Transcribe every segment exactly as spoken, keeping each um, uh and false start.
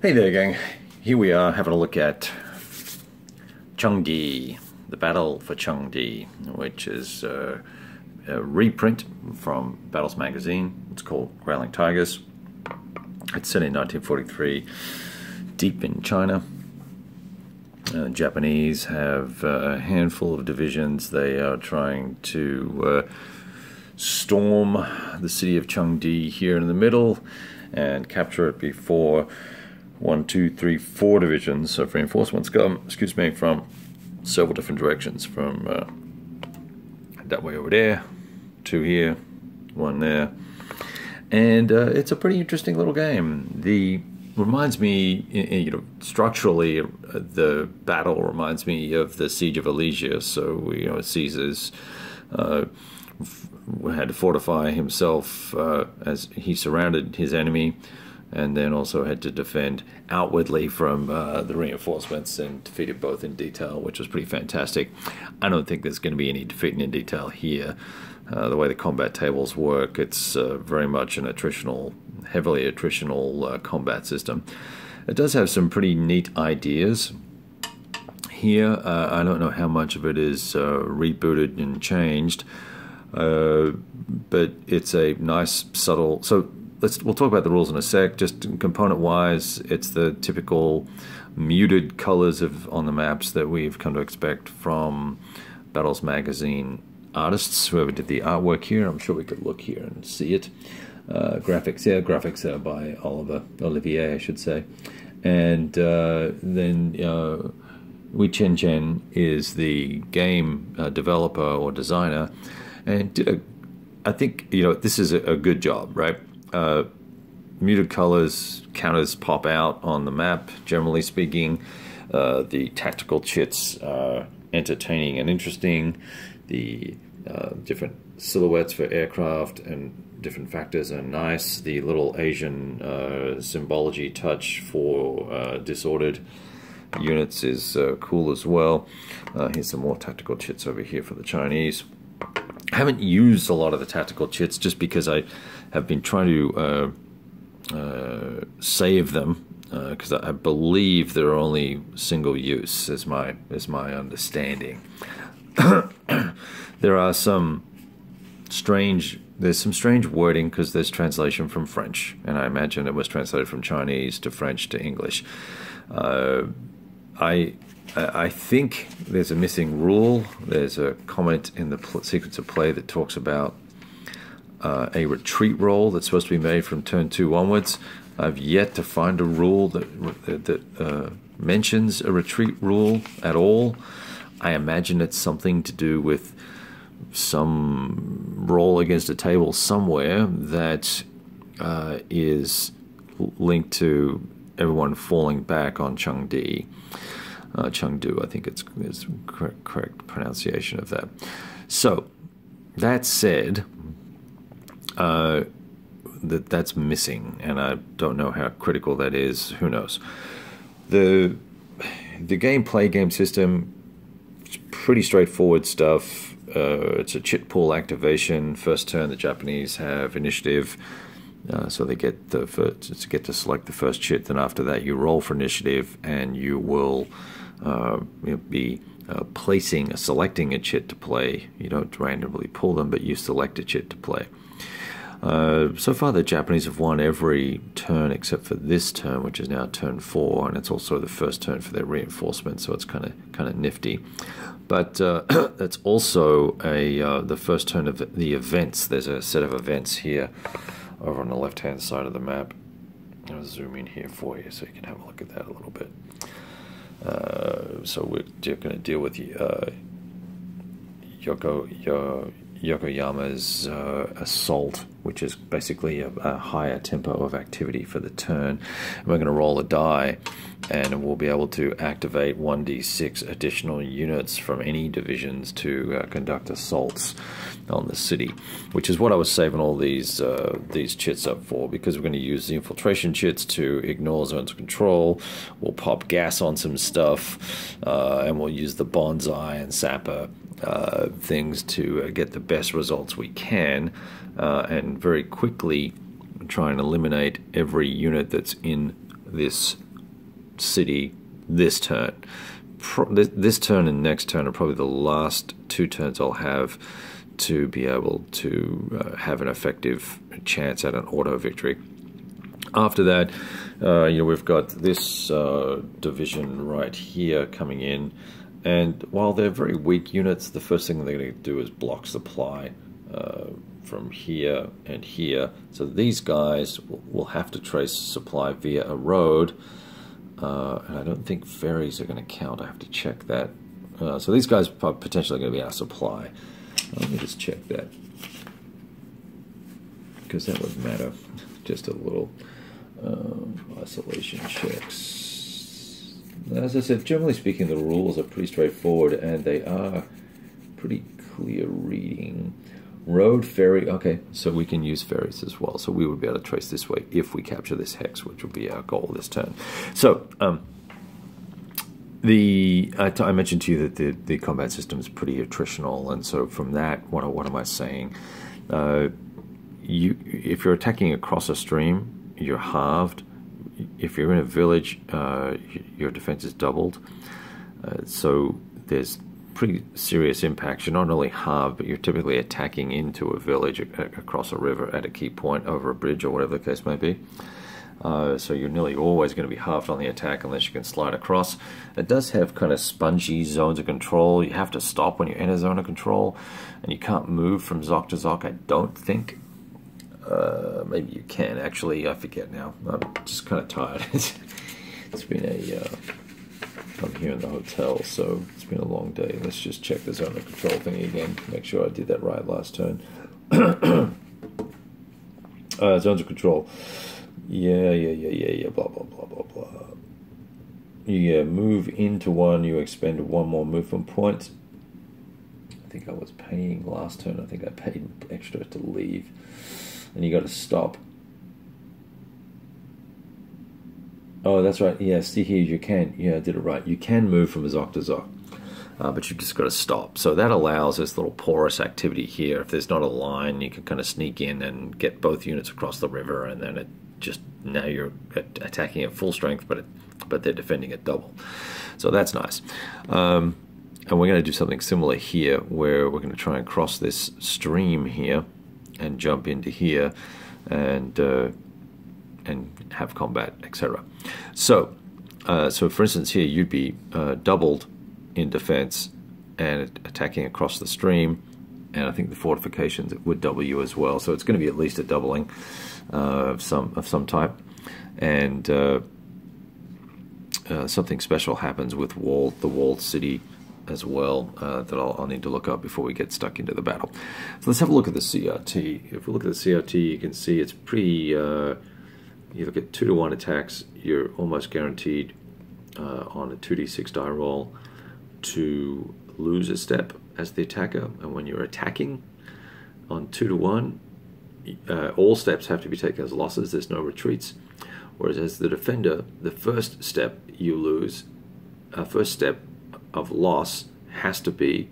Hey there, gang. Here we are having a look at Chengdi, the Battle for Chengdi, which is uh, a reprint from Battles magazine. It's called Growling Tigers. It's set in nineteen forty-three, deep in China. Uh, Japanese have uh, a handful of divisions. They are trying to uh, storm the city of Chengdi here in the middle and capture it before one, two, three, four divisions of reinforcements come, excuse me, from several different directions, from uh, that way over there, two here, one there. And uh, it's a pretty interesting little game. The reminds me, you know, structurally, uh, the battle reminds me of the Siege of Alesia. So, you know, Caesar's uh, had to fortify himself uh, as he surrounded his enemy, and then also had to defend outwardly from uh, the reinforcements, and defeated both in detail, which was pretty fantastic. I don't think there's going to be any defeating in detail here. Uh, the way the combat tables work, it's uh, very much an attritional, heavily attritional uh, combat system. It does have some pretty neat ideas here. Uh, I don't know how much of it is uh, rebooted and changed, uh, but it's a nice, subtle... So let's we'll talk about the rules in a sec. Just component-wise, it's the typical muted colors of on the maps that we've come to expect from Battles magazine artists, whoever did the artwork here. I'm sure we could look here and see it. Uh, graphics, yeah, graphics are by Oliver Olivier, I should say. And uh, then uh, Wei Chen Chen is the game uh, developer or designer, and did a, I think, you know, this is a, a good job, right? Uh, muted colors, counters pop out on the map, generally speaking. Uh, the tactical chits are entertaining and interesting. The uh, different silhouettes for aircraft and different factors are nice. The little Asian uh, symbology touch for uh, disordered units is uh, cool as well. Uh, here's some more tactical chits over here for the Chinese. I haven't used a lot of the tactical chits just because I have been trying to uh, uh, save them, because uh, I believe they're only single use, is my is my understanding. There are some strange there's some strange wording because there's translation from French, and I imagine it was translated from Chinese to French to English. Uh, I I think there's a missing rule. There's a comment in the sequence of play that talks about uh, a retreat roll that's supposed to be made from turn two onwards. I've yet to find a rule that that uh, mentions a retreat rule at all. I imagine it's something to do with some roll against a table somewhere that uh, is linked to everyone falling back on Chengdi. Uh, Chengdu, I think it's is correct, correct pronunciation of that. So, that said, uh, that that's missing, and I don't know how critical that is. Who knows? The the gameplay game system, it's pretty straightforward stuff. Uh, it's a chit pool activation. First turn, the Japanese have initiative. Uh, so they get the first, get to select the first chit. Then after that, you roll for initiative, and you will uh, be uh, placing, uh, selecting a chit to play. You don't randomly pull them, but you select a chit to play. Uh, so far, the Japanese have won every turn except for this turn, which is now turn four, and it's also the first turn for their reinforcement. So it's kind of kind of nifty. But uh, that's also a uh, the first turn of the events. There's a set of events here over on the left-hand side of the map. I'll zoom in here for you so you can have a look at that a little bit. Uh, so we're going to deal with uh, Yoko, Yo, Yokoyama's uh, assault, which is basically a, a higher tempo of activity for the turn. And we're going to roll a die, and we'll be able to activate one d six additional units from any divisions to uh, conduct assaults on the city, which is what I was saving all these uh, these chits up for, because we're going to use the infiltration chits to ignore zones of control. We'll pop gas on some stuff, uh, and we'll use the bonsai and sapper uh, things to uh, get the best results we can, uh, and very quickly try and eliminate every unit that's in this city this turn. Pro this, this turn and next turn are probably the last two turns I'll have to be able to uh, have an effective chance at an auto victory. After that, uh, you know, we've got this uh, division right here coming in, and while they're very weak units, the first thing they're going to do is block supply uh, from here and here. So these guys will have to trace supply via a road, uh, and I don't think ferries are going to count. I have to check that. Uh, so these guys are potentially going to be our supply. Let me just check that, because that would matter. Just a little um, isolation checks. As I said, generally speaking, the rules are pretty straightforward, and they are pretty clear reading. Road, ferry, okay, so we can use ferries as well. So we would be able to trace this way if we capture this hex, which would be our goal this turn. So, um, The I, I mentioned to you that the, the combat system is pretty attritional, and so from that, what, what am I saying? Uh, you, if you're attacking across a stream, you're halved. If you're in a village, uh, your defense is doubled. Uh, so there's pretty serious impacts. You're not only halved, but you're typically attacking into a village across a river at a key point, over a bridge, or whatever the case may be. Uh, so you're nearly always going to be halved on the attack unless you can slide across. It does have kind of spongy zones of control. You have to stop when you enter zone of control, and you can't move from Zoc to Zoc, I don't think. Uh, maybe you can, actually. I forget now. I'm just kind of tired. It's been a... Uh, I'm here in the hotel, so it's been a long day. Let's just check the zone of control thing again. Make sure I did that right last turn. uh, zones of control. Yeah, yeah, yeah, yeah, yeah, blah, blah, blah, blah, blah. Yeah, move into one, you expend one more movement point. I think I was paying last turn. I think I paid extra to leave. And you got to stop. Oh, that's right. Yeah, see here, you can. Yeah, I did it right. You can move from Zoc to Zoc, uh, but you've just got to stop. So that allows this little porous activity here. If there's not a line, you can kind of sneak in and get both units across the river, and then it just, now you're attacking at full strength, but it, but they're defending at double. So that's nice. Um, and we're going to do something similar here, where we're going to try and cross this stream here and jump into here and uh, and have combat, et cetera. So, uh, so for instance, here you'd be uh, doubled in defense and attacking across the stream, and I think the fortifications would double you as well. So it's going to be at least a doubling uh, of some of some type, and uh, uh, something special happens with walled the walled city as well uh, that I'll, I'll need to look up before we get stuck into the battle. So let's have a look at the C R T. If we look at the C R T, you can see it's pretty. Uh, you look at two to one attacks, you're almost guaranteed uh, on a two d six die roll to lose a step as the attacker. And when you're attacking on two to one, uh, all steps have to be taken as losses. There's no retreats. Whereas as the defender, the first step you lose, uh, first step of loss has to be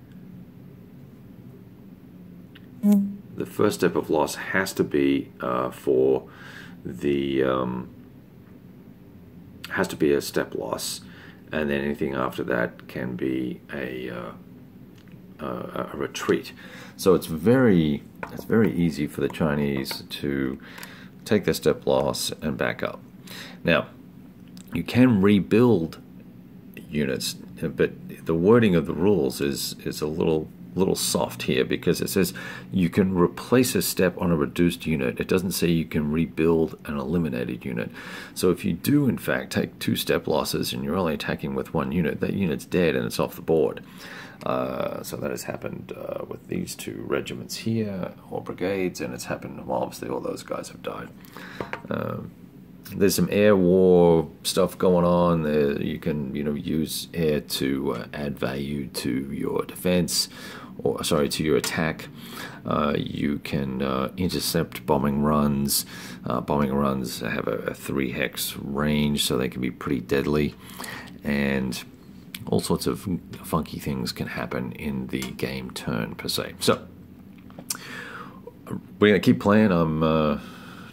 the first step of loss has to be uh, for the um, has to be a step loss, and then anything after that can be a uh, uh, a retreat. So it's very it's very easy for the Chinese to take their step loss and back up. Now, you can rebuild units, but the wording of the rules is is a little little soft here, because it says you can replace a step on a reduced unit. It doesn't say you can rebuild an eliminated unit. So if you do in fact take two step losses and you're only attacking with one unit, that unit's dead and it's off the board. Uh, so that has happened uh, with these two regiments here, or brigades, and it's happened, well, obviously all those guys have died. Um, There's some air war stuff going on. There, you can, you know, use air to uh, add value to your defense, or sorry, to your attack. Uh, you can uh, intercept bombing runs. Uh, bombing runs have a, a three hex range, so they can be pretty deadly, and all sorts of funky things can happen in the game turn per se. So we're gonna keep playing. I'm. Uh,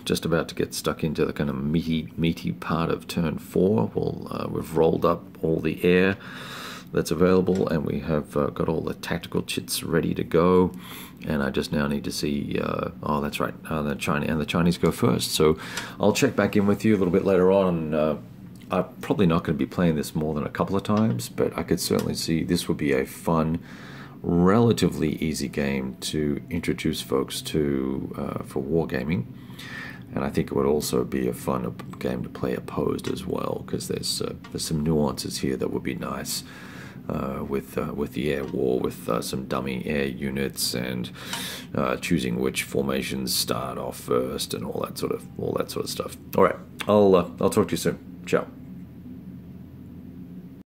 just about to get stuck into the kind of meaty, meaty part of turn four. We'll, uh, we've rolled up all the air that's available, and we have uh, got all the tactical chits ready to go. And I just now need to see. Uh, oh, that's right. Uh, the China and the Chinese go first. So I'll check back in with you a little bit later on. And, uh, I'm probably not going to be playing this more than a couple of times, but I could certainly see this would be a fun, relatively easy game to introduce folks to uh, for wargaming. And I think it would also be a fun game to play opposed as well, because there's uh, there's some nuances here that would be nice uh, with uh, with the air war, with uh, some dummy air units, and uh, choosing which formations start off first, and all that sort of all that sort of stuff. All right, I'll uh, I'll talk to you soon. Ciao.